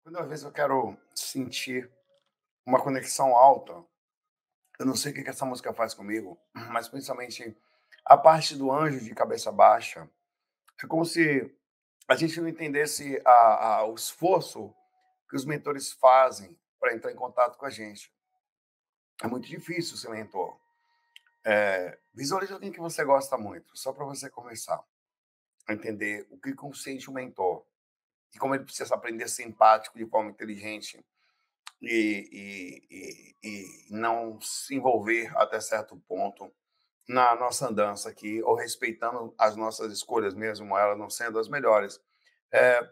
Quando às vezes eu quero sentir uma conexão alta, eu não sei o que que essa música faz comigo, mas principalmente a parte do anjo de cabeça baixa, é como se a gente não entendesse o esforço que os mentores fazem para entrar em contato com a gente. É muito difícil ser mentor. Visualize alguém que você gosta muito, só para você começar a entender o que consente um mentor e como ele precisa aprender a ser empático de forma inteligente e não se envolver até certo ponto na nossa andança aqui, ou respeitando as nossas escolhas mesmo, elas não sendo as melhores. Eh,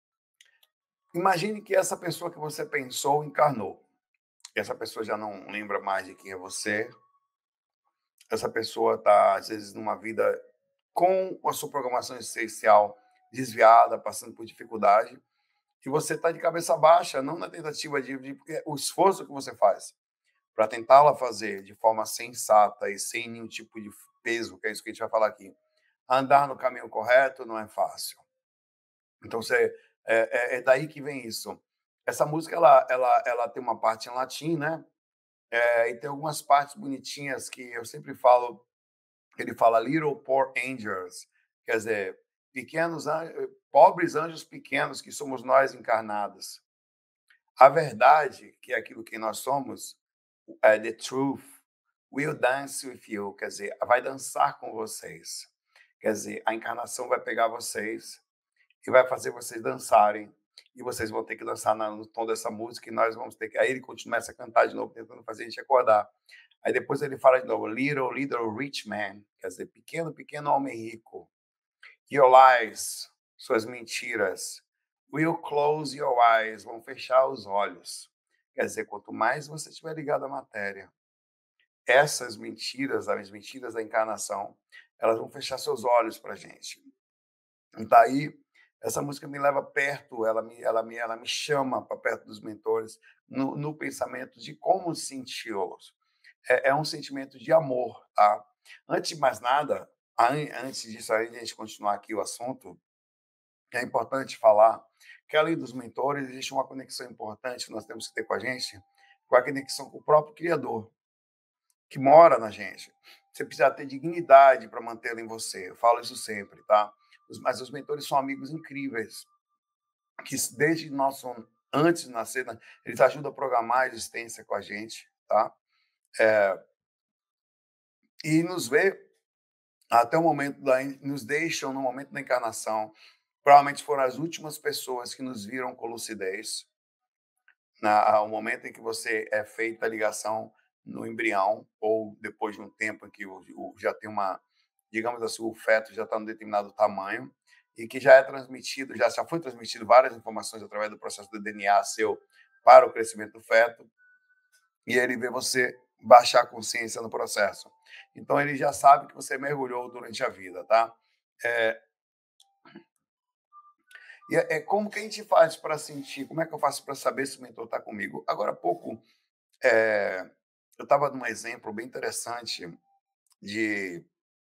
Imagine que essa pessoa que você pensou encarnou. E essa pessoa já não lembra mais de quem é você. Essa pessoa está, às vezes, numa vida com a sua programação essencial desviada, passando por dificuldade, e você está de cabeça baixa, não na tentativa porque o esforço que você faz para tentá-la fazer de forma sensata e sem nenhum tipo de peso, que é isso que a gente vai falar aqui. Andar no caminho correto não é fácil. Então você é daí que vem isso. Essa música ela tem uma parte em latim, né? E tem algumas partes bonitinhas que eu sempre falo. Ele fala little poor angels, quer dizer, pobres anjos pequenos que somos nós encarnados. A verdade, que é aquilo que nós somos, the truth, will dance with you, quer dizer, vai dançar com vocês. Quer dizer, a encarnação vai pegar vocês e vai fazer vocês dançarem. E vocês vão ter que dançar no tom dessa música e nós vamos ter que. Aí ele começa a cantar de novo, tentando fazer a gente acordar. Aí depois ele fala de novo, little, little rich man, quer dizer, pequeno, pequeno homem rico. Your lies, suas mentiras, will close your eyes, vão fechar os olhos. Quer dizer, quanto mais você estiver ligado à matéria, essas mentiras, as mentiras da encarnação, elas vão fechar seus olhos para a gente. Então aí, essa música me leva perto, ela me chama para perto dos mentores, no pensamento de como senti-los. É um sentimento de amor, tá? Antes de mais nada, antes disso aí, de a gente continuar aqui o assunto, é importante falar que além dos mentores, existe uma conexão importante que nós temos que ter com a gente, com a conexão com o próprio Criador, que mora na gente. Você precisa ter dignidade para mantê-lo em você. Eu falo isso sempre, tá? Mas os mentores são amigos incríveis, que desde nosso antes de nascer, né, eles ajudam a programar a existência com a gente, tá? É, e nos vê até o momento nos deixam no momento da encarnação. Provavelmente foram as últimas pessoas que nos viram com lucidez, o momento em que você é feita a ligação no embrião, ou depois de um tempo em que já tem uma, digamos assim, o feto já está num determinado tamanho, e que já é transmitido, já foi transmitido várias informações através do processo do DNA seu para o crescimento do feto, e ele vê você baixar a consciência no processo. Então ele já sabe que você mergulhou durante a vida, tá? É, como que a gente faz para sentir? Como é que eu faço para saber se o mentor está comigo? Agora há pouco, é, eu estava num exemplo bem interessante de.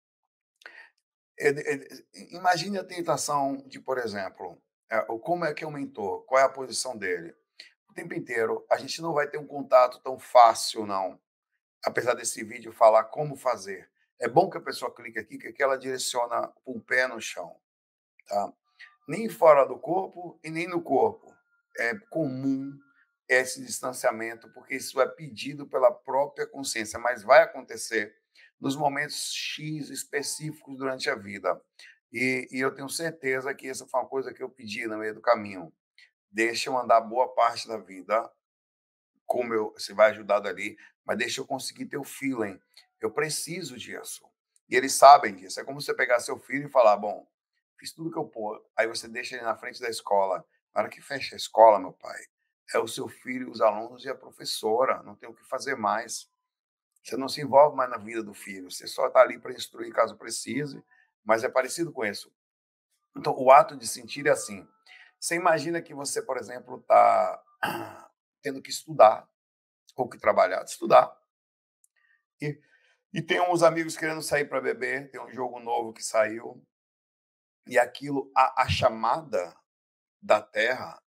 Imagine a tentação de, por exemplo, como é que é o mentor? Qual é a posição dele? O tempo inteiro, a gente não vai ter um contato tão fácil, não. Apesar desse vídeo falar como fazer. É bom que a pessoa clique aqui, que aqui ela direciona o pé no chão, tá? Nem fora do corpo e nem no corpo. É comum esse distanciamento, porque isso é pedido pela própria consciência, mas vai acontecer nos momentos X específicos durante a vida. E eu tenho certeza que essa foi uma coisa que eu pedi no meio do caminho. Deixa eu andar boa parte da vida, você vai ajudar dali, mas deixa eu conseguir ter o feeling. Eu preciso disso. E eles sabem disso. É como você pegar seu filho e falar: bom, fiz tudo que eu pude. Aí você deixa ele na frente da escola. Na hora que fecha a escola, meu pai, é o seu filho, os alunos e a professora. Não tem o que fazer mais. Você não se envolve mais na vida do filho. Você só está ali para instruir caso precise, mas é parecido com isso. Então, o ato de sentir é assim. Você imagina que você, por exemplo, está tendo que estudar ou que trabalhar, estudar. E, e tem uns amigos querendo sair para beber, tem um jogo novo que saiu, e aquilo, a chamada da Terra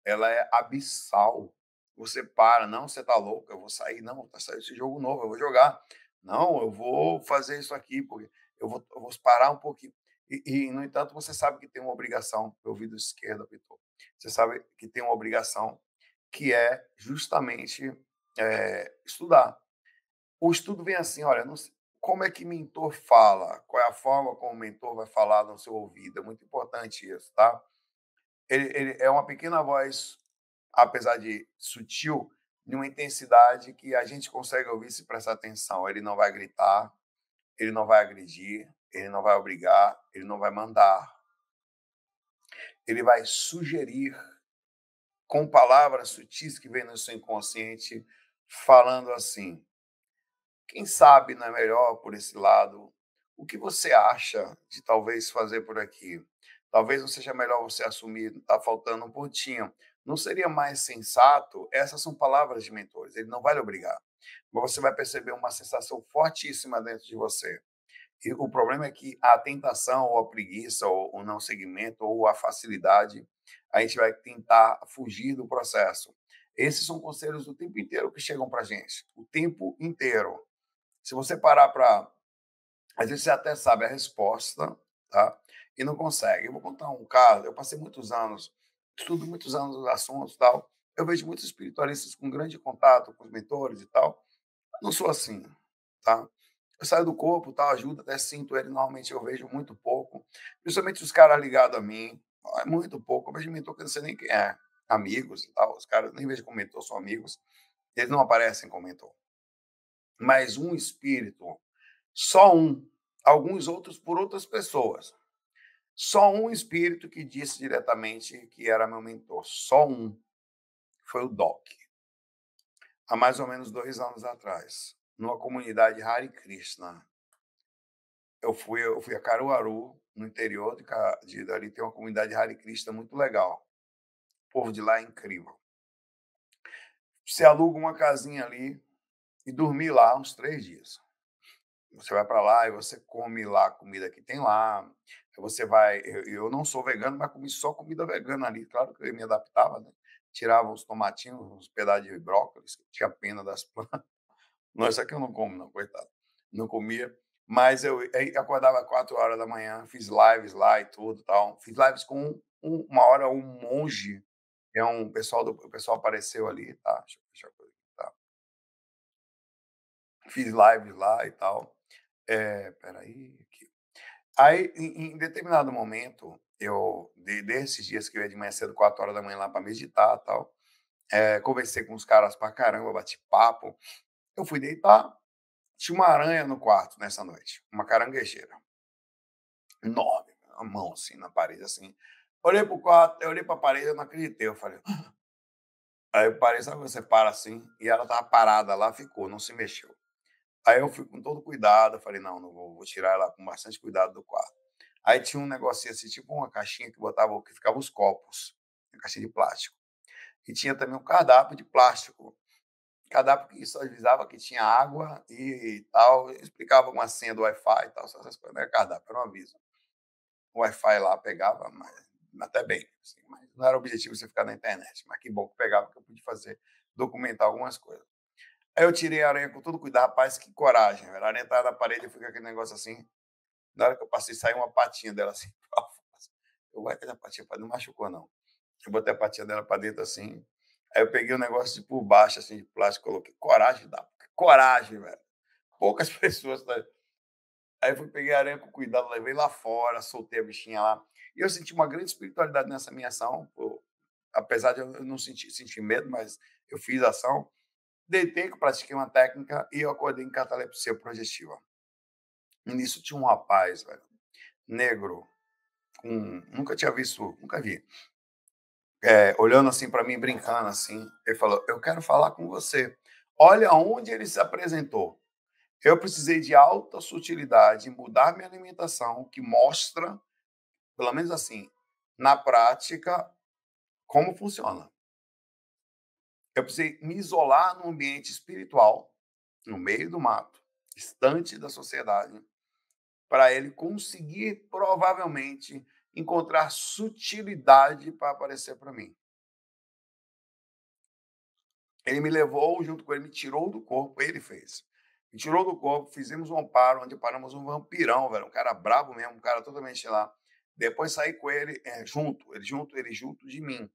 ela é abissal. Você para, não, você tá louco, eu vou sair, não, tá saindo esse jogo novo, eu vou jogar. Não, eu vou fazer isso aqui, porque eu vou parar um pouquinho. No entanto, você sabe que tem uma obrigação, o ouvido esquerdo apitou. Você sabe que tem uma obrigação que é justamente estudar. O estudo vem assim, olha, não sei, como é que mentor fala? Qual é a forma como o mentor vai falar no seu ouvido? É muito importante isso, tá? Ele é uma pequena voz, apesar de sutil, de uma intensidade que a gente consegue ouvir se prestar atenção. Ele não vai gritar, ele não vai agredir, ele não vai obrigar, ele não vai mandar. Ele vai sugerir com palavras sutis que vêm no seu inconsciente, falando assim: quem sabe não é melhor por esse lado? O que você acha de talvez fazer por aqui? Talvez não seja melhor você assumir, está faltando um pontinho. Não seria mais sensato? Essas são palavras de mentores, ele não vai lhe obrigar. Mas você vai perceber uma sensação fortíssima dentro de você. E o problema é que a tentação, ou a preguiça, ou o não seguimento, ou a facilidade, a gente vai tentar fugir do processo. Esses são conselhos do tempo inteiro que chegam para a gente, o tempo inteiro. Se você parar para. Às vezes você até sabe a resposta, tá? E não consegue. Eu vou contar um caso. Eu passei muitos anos, estudo muitos anos os assuntos e tal. Eu vejo muitos espiritualistas com grande contato com os mentores e tal. Eu não sou assim, tá? Eu saio do corpo, tal, ajuda, até sinto ele. Normalmente eu vejo muito pouco. Principalmente os caras ligados a mim. É muito pouco. Eu vejo mentor que eu não sei nem quem é. Amigos e tal. Os caras nem vejo como mentor, são amigos. Eles não aparecem como mentor. Mas um espírito, só um, alguns outros por outras pessoas. Só um espírito que disse diretamente que era meu mentor. Só um. Foi o Doc. Há mais ou menos 2 anos atrás. Numa comunidade Hare Krishna. Eu fui a Caruaru, no interior dali tem uma comunidade Hare Krishna muito legal. O povo de lá é incrível. Você aluga uma casinha ali e dormir lá uns 3 dias. Você vai para lá e você come lá a comida que tem lá. Você vai. Eu não sou vegano, mas comi só comida vegana ali. Claro que eu me adaptava, né? Tirava os tomatinhos, os pedaços de brócolis, que tinha pena das plantas. Não, isso aqui eu não como, não, coitado. Não comia. Mas eu aí acordava 4 horas da manhã, fiz lives lá e tudo tal. Fiz lives com uma hora um monge, que é um pessoal o pessoal apareceu ali, tá? Deixa eu ver, tá? Fiz lives lá e tal. Espera aí, aqui. Aí, em determinado momento, desses dias que eu ia de manhã cedo, 4 horas da manhã lá para meditar e tal, conversei com os caras pra caramba, bati papo. Eu fui deitar, tinha uma aranha no quarto nessa noite, uma caranguejeira, enorme, a mão assim na parede, assim. Olhei pro quarto, eu olhei pra parede, eu não acreditei. Eu falei, aí eu parei, sabe quando você para assim? E ela tava parada lá, ficou, não se mexeu. Aí eu fui com todo cuidado, eu falei, não, não vou tirar ela com bastante cuidado do quarto. Aí tinha um negocinho assim, tipo uma caixinha que ficava os copos, uma caixinha de plástico. E tinha também um cardápio de plástico, cardápio que só avisava que tinha água e tal, explicava uma senha do Wi-Fi e tal, essas coisas, não era cardápio, era um aviso. O Wi-Fi lá pegava, mas até bem, assim, mas não era o objetivo você ficar na internet, mas que bom que pegava, que eu pude fazer, documentar algumas coisas. Aí eu tirei a aranha com todo cuidado, rapaz, que coragem, velho. A aranha estava na parede, eu fui com aquele negócio assim. Na hora que eu passei, saiu uma patinha dela assim. Eu vou a patinha, não machucou, não. Eu botei a patinha dela para dentro assim. Aí eu peguei o negócio de por baixo, assim, de plástico, coloquei. Coragem, dá. Coragem, velho. Poucas pessoas. Tá? Aí eu fui, peguei a aranha com cuidado, levei lá fora, soltei a bichinha lá. E eu senti uma grande espiritualidade nessa minha ação. Pô, apesar de eu não sentir medo, mas eu fiz a ação. Deitei, que eu pratiquei uma técnica e eu acordei em catalepsia projetiva. E nisso tinha um rapaz, velho, negro, nunca tinha visto, nunca vi, olhando assim para mim, brincando assim. Ele falou: eu quero falar com você. Olha onde ele se apresentou. Eu precisei de alta sutilidade, mudar minha alimentação, que mostra, pelo menos assim, na prática, como funciona. Eu precisei me isolar num ambiente espiritual, no meio do mato, distante da sociedade, para ele conseguir, provavelmente, encontrar sutilidade para aparecer para mim. Ele me levou junto com ele, me tirou do corpo, ele fez. Me tirou do corpo, fizemos um amparo, onde paramos um vampirão, velho, um cara brabo mesmo, um cara totalmente lá. Depois saí com ele, ele junto de mim.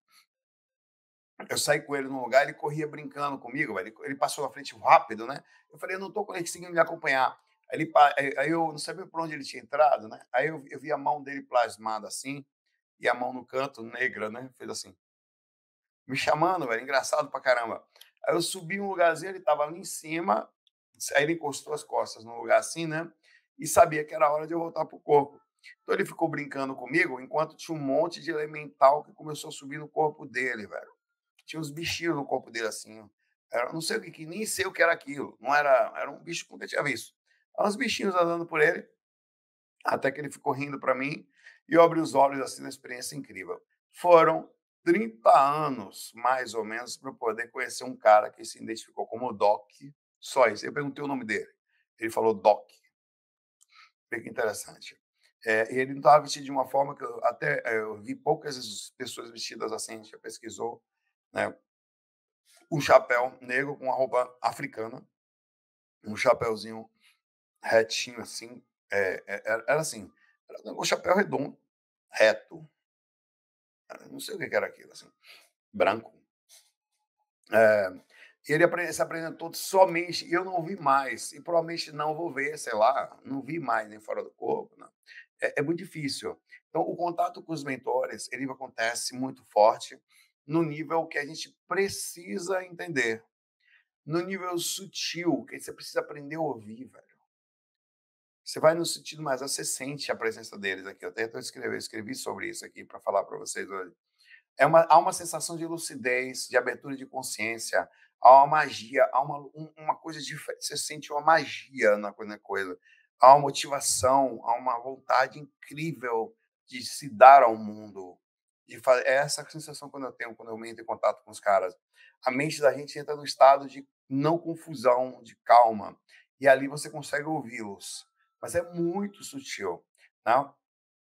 Eu saí com ele num lugar, ele corria brincando comigo, velho, ele passou na frente rápido, né. Eu falei: "Eu não tô conseguindo me acompanhar". Aí eu não sabia por onde ele tinha entrado, né, aí eu vi a mão dele plasmada assim, e a mão no canto negra, né, fez assim. Me chamando, velho, engraçado pra caramba. Aí eu subi um lugarzinho, ele estava ali em cima, aí ele encostou as costas no lugar assim, né, e sabia que era hora de eu voltar pro corpo. Então ele ficou brincando comigo, enquanto tinha um monte de elemental que começou a subir no corpo dele, velho. Tinha uns bichinhos no corpo dele assim, ó. Era não sei o que nem sei o que era aquilo, não era era um bicho que eu nunca tinha visto. Eram uns bichinhos andando por ele, até que ele ficou rindo para mim e eu abri os olhos, assim, na experiência incrível. Foram 30 anos, mais ou menos, para eu poder conhecer um cara que se identificou como Doc, só isso. Eu perguntei o nome dele, ele falou Doc, olha que interessante. E ele não estava vestido de uma forma que eu vi poucas pessoas vestidas assim, a gente já pesquisou, né, um chapéu negro com uma roupa africana, um chapéuzinho retinho assim, era assim, era um chapéu redondo, reto, não sei o que que era aquilo, assim, branco. Eh, e ele se apresentou somente e eu não vi mais, e provavelmente não vou ver, sei lá, não vi mais nem fora do corpo, não. É muito difícil. Então, o contato com os mentores, ele acontece muito forte no nível que a gente precisa entender, no nível sutil, que você precisa aprender a ouvir, velho. Você vai no sentido mais, você sente a presença deles aqui. Eu até escrevi sobre isso aqui para falar para vocês hoje. Há uma sensação de lucidez, de abertura de consciência, há uma magia, há uma coisa diferente. Você sente uma magia na coisa. Há uma motivação, há uma vontade incrível de se dar ao mundo. É essa sensação quando eu tenho, quando eu entro em contato com os caras. A mente da gente entra no estado de não confusão, de calma. E ali você consegue ouvi-los. Mas é muito sutil. Né?